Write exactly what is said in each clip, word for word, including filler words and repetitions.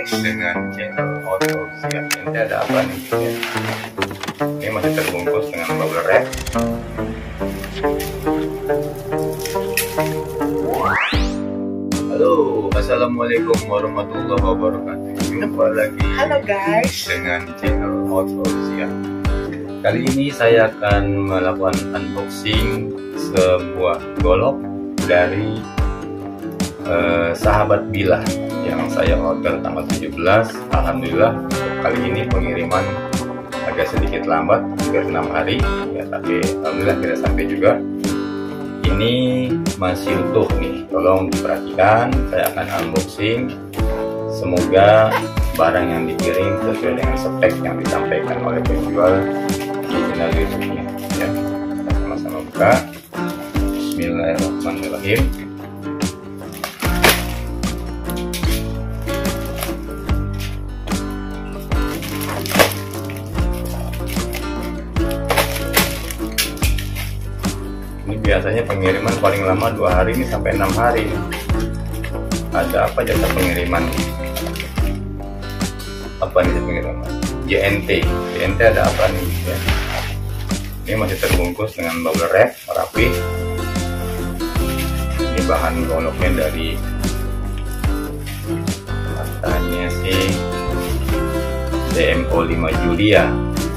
guys dengan channel Auto Siap. Ini ada apa nih ya? Ini masih terbungkus dengan bubble wrap. Halo, assalamualaikum warahmatullahi wabarakatuh. Jumpa lagi Halo guys dengan channel Auto Siap. Kali ini saya akan melakukan unboxing sebuah golok dari eh, sahabat Bilah yang saya order tanggal tujuh belas. Alhamdulillah kali ini pengiriman agak sedikit lambat, hampir enam hari ya, tapi alhamdulillah tidak sampai juga. Ini masih utuh nih, tolong diperhatikan. Saya akan unboxing. Semoga barang yang dikirim sesuai dengan spek yang disampaikan oleh penjual di channel YouTube-nya ya. Kita sama-sama buka. Bismillahirrahmanirrahim. Ini biasanya pengiriman paling lama dua hari ini sampai enam hari. Ada apa jasa pengiriman? Apa nih pengiriman? J N T. J N T ada apa nih? Ya. Ini masih terbungkus dengan bubble wrap rapi. Ini bahan goloknya dari katanya sih D M O lima Julia.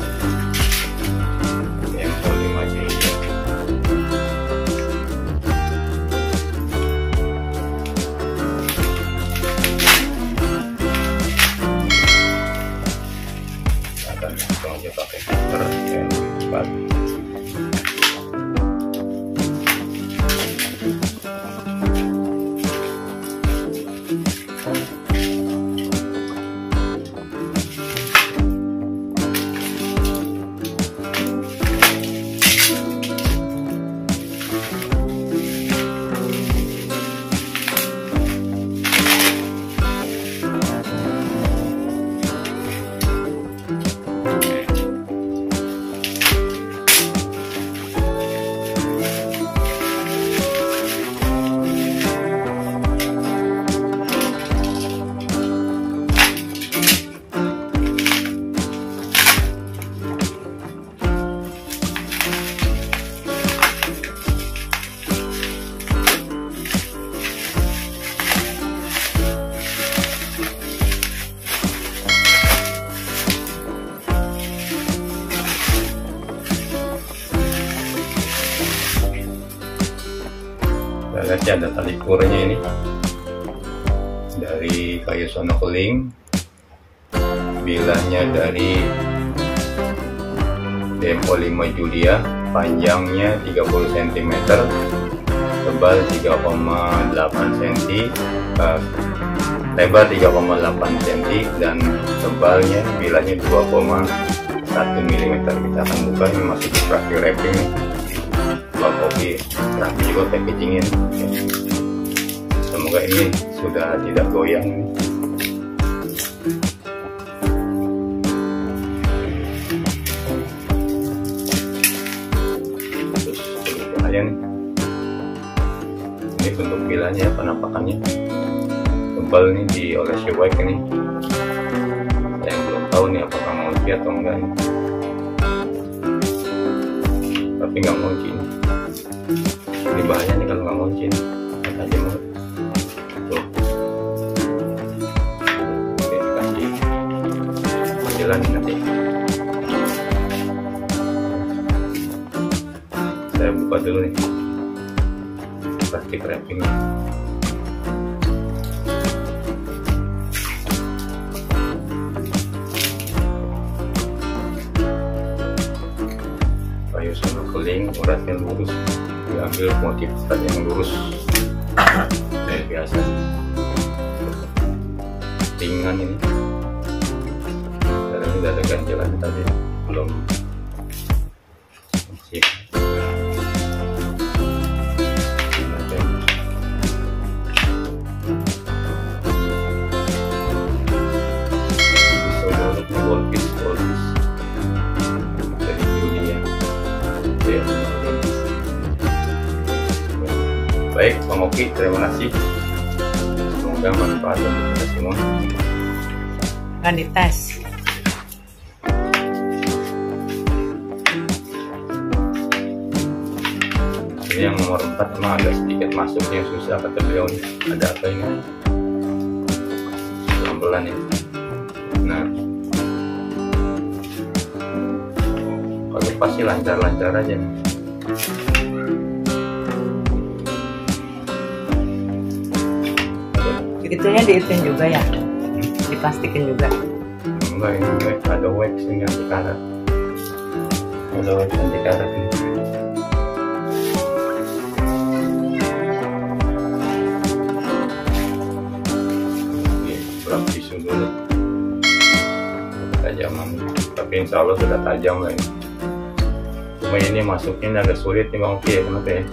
Langsung aja pakai cutter yang cepat. Lihat ya, ada tali kurnya ini dari kayu sono keling, bilahnya dari D M O lima Julia, panjangnya tiga puluh sentimeter, tebal tiga koma delapan sentimeter, lebar tiga koma delapan sentimeter, dan tebalnya bilahnya dua koma satu milimeter. Kita akan buka, ini masih di plastik wrapping. Kalau kopi rapi juga packagingin ya. Semoga ini sudah tidak goyang. Terus kalian ini bentuk bilahnya, penampakannya tebal nih, diolesi white ini. Saya belum tahu nih apakah mochi atau enggak nih. Tapi nggak mochi. Ini bahaya nih kalau nggak mochi, lihat aja mau tuh. Oke, kasih penjelasan nanti. Saya buka dulu nih plastik wrappingnya. Kayu sono keling, uratnya lurus, diambil motif tadi yang lurus kayak biasa. Ringan ini, dan ini udah ada ganjalan tadi, belum masih. Golpis, golpis dari Julia. Baik, Bang Oki, terima kasih. Semoga manfaat untuk kita semua. akan dites. Ini yang nomor empat emang agak sedikit masuknya susah kata beliau nih. Ada apa ini? Pelan-pelan ya. Nah, kalau pasti lancar-lancar aja nih. Itunya diitin juga ya? Diplastikin juga? Enggak, ini ada wax ini anti karat. Ada wax anti karat ini. Berapa tisu dulu tajaman, tapi insya Allah sudah tajam lah ini. Cuma ini masuknya agak sulit nih Bang Oki ya, kenapa ya?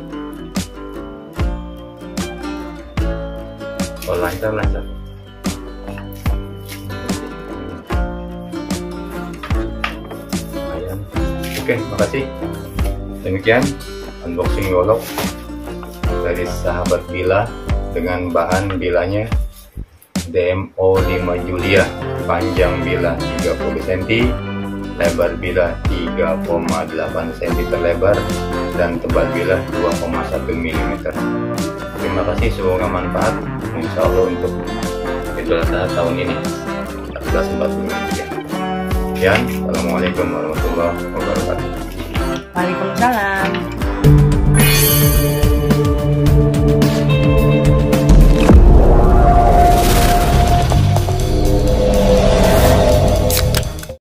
Oh lancar lancar. Lumayan. Oke, makasih. Demikian unboxing golok dari sahabat Bila dengan bahan bilanya D M O lima Julia, panjang bila tiga puluh sentimeter, lebar bila tiga koma delapan sentimeter lebar, dan tebal bila dua koma satu milimeter. Terima kasih, semoga manfaat. Insya Allah untuk Idul Adha tahun ini seribu empat ratus empat puluh tiga. Sekian, Assalamualaikum warahmatullahi wabarakatuh. Waalaikumsalam.